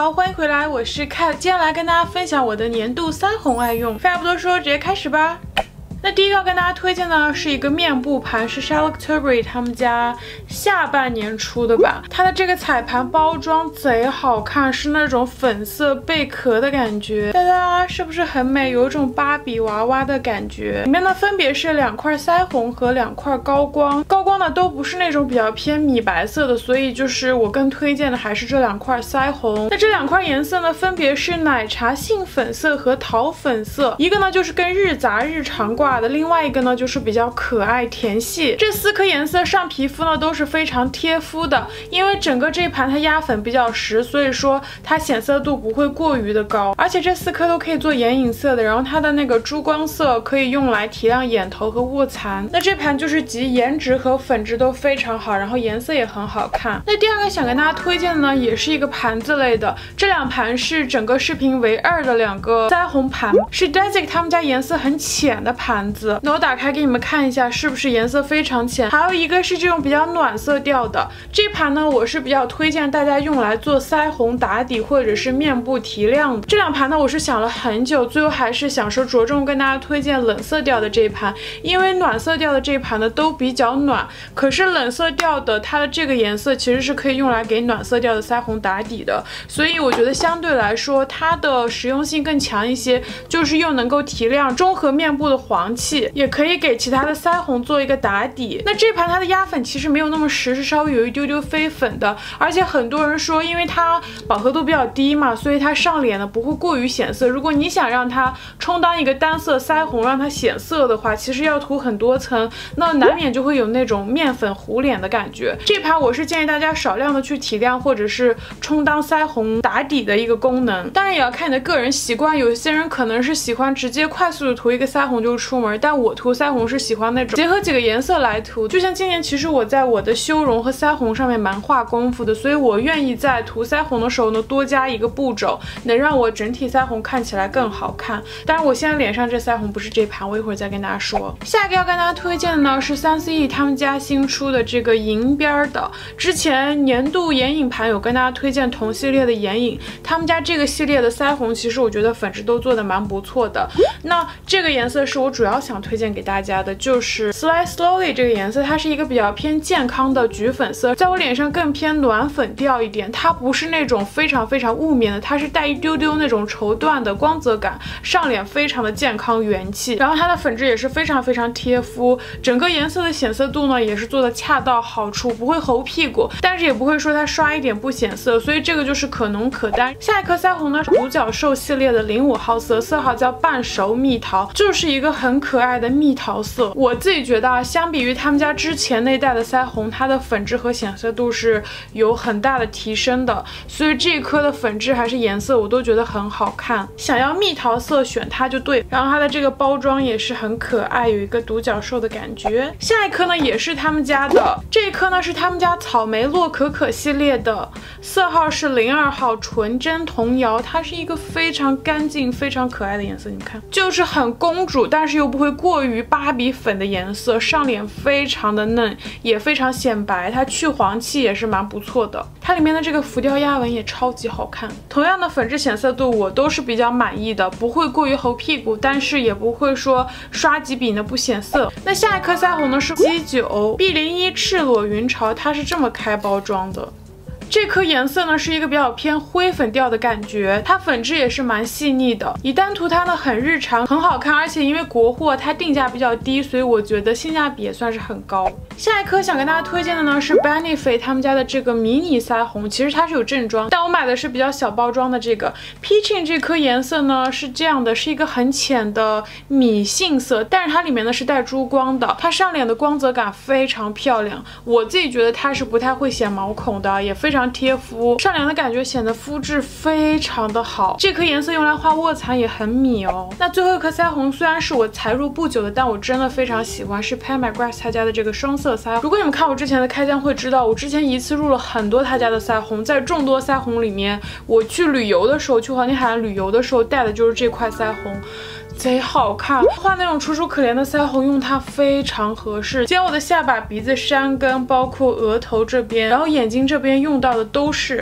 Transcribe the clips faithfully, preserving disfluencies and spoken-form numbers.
好，欢迎回来，我是 Cat， 今天来跟大家分享我的年度腮红爱用。废话不多说，直接开始吧。 那第一个要跟大家推荐的是一个面部盘，是 Charlotte Tilbury 他们家下半年出的吧。它的这个彩盘包装贼好看，是那种粉色贝壳的感觉，哒哒，是不是很美？有一种芭比娃娃的感觉。里面呢分别是两块腮红和两块高光，高光呢都不是那种比较偏米白色的，所以就是我更推荐的还是这两块腮红。那这两块颜色呢分别是奶茶杏粉色和桃粉色，一个呢就是跟日杂日常挂。 的另外一个呢就是比较可爱甜系，这四颗颜色上皮肤呢都是非常贴肤的，因为整个这一盘它压粉比较实，所以说它显色度不会过于的高，而且这四颗都可以做眼影色的，然后它的那个珠光色可以用来提亮眼头和卧蚕。那这盘就是集颜值和粉质都非常好，然后颜色也很好看。那第二个想跟大家推荐的呢也是一个盘子类的，这两盘是整个视频唯二的两个腮红盘，是 Desic 他们家颜色很浅的盘。 那我打开给你们看一下，是不是颜色非常浅？还有一个是这种比较暖色调的，这盘呢我是比较推荐大家用来做腮红打底或者是面部提亮的。这两盘呢我是想了很久，最后还是想说着重跟大家推荐冷色调的这一盘，因为暖色调的这一盘呢都比较暖，可是冷色调的它的这个颜色其实是可以用来给暖色调的腮红打底的，所以我觉得相对来说它的实用性更强一些，就是又能够提亮中和面部的黄气，也可以给其他的腮红做一个打底。那这盘它的压粉其实没有那么实，是稍微有一丢丢飞粉的，而且很多人说因为它饱和度比较低嘛，所以它上脸呢不会过于显色。如果你想让它充当一个单色腮红，让它显色的话，其实要涂很多层，那难免就会有那种面粉糊脸的感觉。这盘我是建议大家少量的去提亮或者是充当腮红打底的一个功能，当然也要看你的个人习惯，有些人可能是喜欢直接快速的涂一个腮红就出门，但我涂腮红是喜欢那种结合几个颜色来涂，就像今年其实我在我的修容和腮红上面蛮花功夫的，所以我愿意在涂腮红的时候呢多加一个步骤，能让我整体腮红看起来更好看。当然我现在脸上这腮红不是这盘，我一会儿再跟大家说。下一个要跟大家推荐的呢是三 C E 他们家新出的这个银边的，之前年度眼影盘有跟大家推荐同系列的眼影，他们家这个系列的腮红其实我觉得粉质都做的蛮不错的。那这个颜色是我主要想推荐给大家的，就是 Slide Slowly 这个颜色，它是一个比较偏健康的橘粉色，在我脸上更偏暖粉调一点，它不是那种非常非常雾面的，它是带一丢丢那种绸缎的光泽感，上脸非常的健康元气，然后它的粉质也是非常非常贴肤，整个颜色的显色度呢也是做的恰到好处，不会猴屁股，但是也不会说它刷一点不显色，所以这个就是可浓可淡。下一颗腮红呢是独角兽系列的零五号色，色号叫半熟蜜桃，就是一个很可爱的蜜桃色。我自己觉得啊，相比于他们家之前那代的腮红，它的粉质和显色度是有很大的提升的，所以这一颗的粉质还是颜色我都觉得很好看，想要蜜桃色选它就对。然后它的这个包装也是很可爱，有一个独角兽的感觉。下一颗呢也是他们家的，这一颗呢是他们家草莓洛可可系列的，色号是零二号纯真童谣，它是一个非常干净非常可爱的颜色，你们看就是很公主，但是又不会过于芭比粉的颜色，上脸非常的嫩，也非常显白，它去黄气也是蛮不错的。它里面的这个浮雕压纹也超级好看，同样的粉质显色度我都是比较满意的，不会过于猴屁股，但是也不会说刷几笔呢不显色。那下一颗腮红呢是基九 B 零一赤裸云潮，它是这么开包装的。这颗颜色呢是一个比较偏灰粉调的感觉，它粉质也是蛮细腻的，以单涂它呢很日常很好看，而且因为国货它定价比较低，所以我觉得性价比也算是很高。下一颗想跟大家推荐的呢是 Benefit 他们家的这个迷你腮红，其实它是有正装，但我买的是比较小包装的这个 Peaching 这颗颜色呢是这样的，是一个很浅的米杏色，但是它里面呢是带珠光的，它上脸的光泽感非常漂亮，我自己觉得它是不太会显毛孔的，也非常贴肤，上脸的感觉显得肤质非常的好。这颗颜色用来画卧蚕也很米哦。那最后一颗腮红虽然是我才入不久的，但我真的非常喜欢，是 Pat McGrath 他家的这个双色腮红。如果你们看我之前的开箱会知道，我之前一次入了很多他家的腮红，在众多腮红里面，我去旅游的时候，去黄金海岸旅游的时候带的就是这块腮红。贼好看，画那种楚楚可怜的腮红用它非常合适。今天我的下巴、鼻子、山根，包括额头这边，然后眼睛这边用到的都是，哎，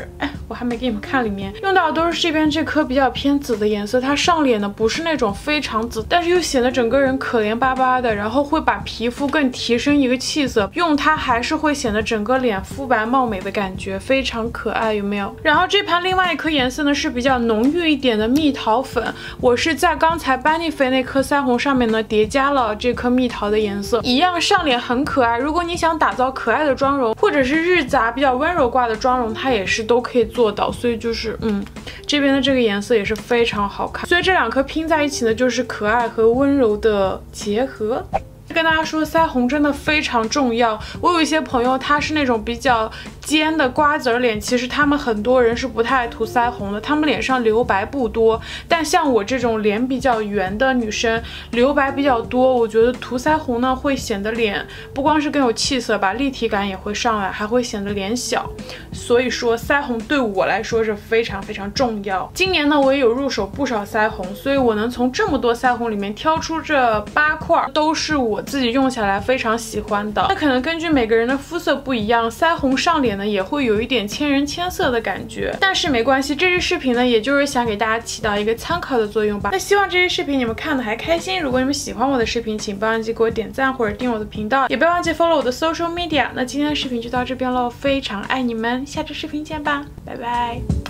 我还没给你们看里面用到的都是这边这颗比较偏紫的颜色，它上脸呢不是那种非常紫，但是又显得整个人可怜巴巴的，然后会把皮肤更提升一个气色，用它还是会显得整个脸肤白貌美的感觉，非常可爱，有没有？然后这盘另外一颗颜色呢是比较浓郁一点的蜜桃粉，我是在刚才班尼菲那颗腮红上面呢叠加了这颗蜜桃的颜色，一样上脸很可爱。如果你想打造可爱的妆容，或者是日杂比较温柔挂的妆容，它也是都可以做到。所以就是嗯，这边的这个颜色也是非常好看。所以这两颗拼在一起呢，就是可爱和温柔的结合。跟大家说，腮红真的非常重要。我有一些朋友，他是那种比较尖的瓜子脸，其实他们很多人是不太爱涂腮红的，他们脸上留白不多。但像我这种脸比较圆的女生，留白比较多，我觉得涂腮红呢会显得脸不光是更有气色吧，立体感也会上来，还会显得脸小。所以说腮红对我来说是非常非常重要。今年呢，我也有入手不少腮红，所以我能从这么多腮红里面挑出这八块，都是我自己用下来非常喜欢的。那可能根据每个人的肤色不一样，腮红上脸呢也会有一点牵人牵色的感觉，但是没关系，这支视频呢也就是想给大家起到一个参考的作用吧。那希望这支视频你们看的还开心，如果你们喜欢我的视频，请不要忘记给我点赞或者订阅我的频道，也不要忘记 follow 我的 social media。那今天的视频就到这边喽，非常爱你们，下支视频见吧，拜拜。